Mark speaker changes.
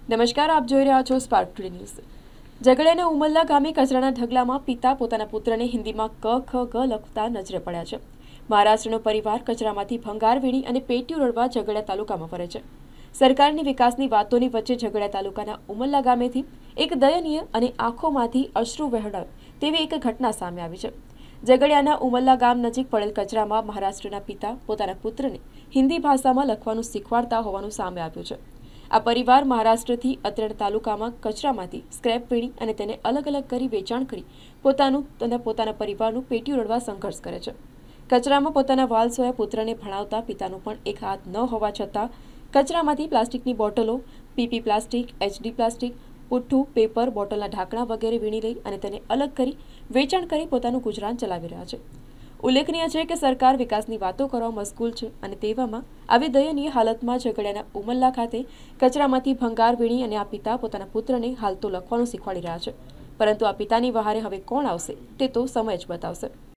Speaker 1: નમસ્કાર, આપ જોઈ રહ્યા છો સ્પાર્ક ટુડે ન્યૂઝ। ઝઘડિયાના ઉમલ્લા ગામે કચરાના ઢગલામાં પિતા પોતાના પુત્રને હિન્દીમાં ક ખ ગ લખતા નજરે પડ્યા છે। મહારાષ્ટ્રનો પરિવાર કચરામાંથી ભંગાર વીણી અને પેટીઓ રળવા ઝઘડિયા તાલુકામાં ફરે છે। સરકારની વિકાસની વાતોની વચ્ચે ઝઘડિયા તાલુકાના ઉમલ્લા ગામેથી એક દયનીય અને આંખોમાંથી અશ્રુ વહેવડાવે તેવી એક ઘટના સામે આવી છે। ઝઘડિયાના ઉમલ્લા ગામ નજીક પડેલ કચરામાં મહારાષ્ટ્રના પિતા પોતાના પુત્રને હિન્દી ભાષામાં લખવાનું શીખવાડતા હોવાનું સામે આવ્યું છે। આ પરિવાર મહારાષ્ટ્રથી અત્રેડ તાલુકામાં કચરામાંથી સ્ક્રેપ વીણી અને તેને અલગ અલગ કરી વેચાણ કરી પોતાનું અને પોતાના પરિવારનું પેટીયું રળવા સંઘર્ષ કરે છે। કચરામાં પોતાના વાલસોયા પુત્રને ભણાવતા પિતાનું પણ એક હાથ ન હોવા છતાં કચરામાંથી પ્લાસ્ટિકની બોટલો, પીપી પ્લાસ્ટિક, એચડી પ્લાસ્ટિક, પુઠ્ઠું, પેપર, બોટલના ઢાંકણા વગેરે વીણી લઈ અને તેને અલગ કરી વેચાણ કરી પોતાનું ગુજરાન ચલાવી રહ્યા છે। ઉલ્લેખનીય છે કે સરકાર વિકાસની વાતો કરવા મશગુલ છે અને તેવામાં આવી દયનીય હાલતમાં ઝઘડિયાના ઉમલ્લા ખાતે કચરામાંથી ભંગાર વીણી અને આ પિતા પોતાના પુત્રને હાલ તો લખવાનું શીખવાડી રહ્યા છે, પરંતુ આ પિતાની વહારે હવે કોણ આવશે તે તો સમય જ બતાવશે।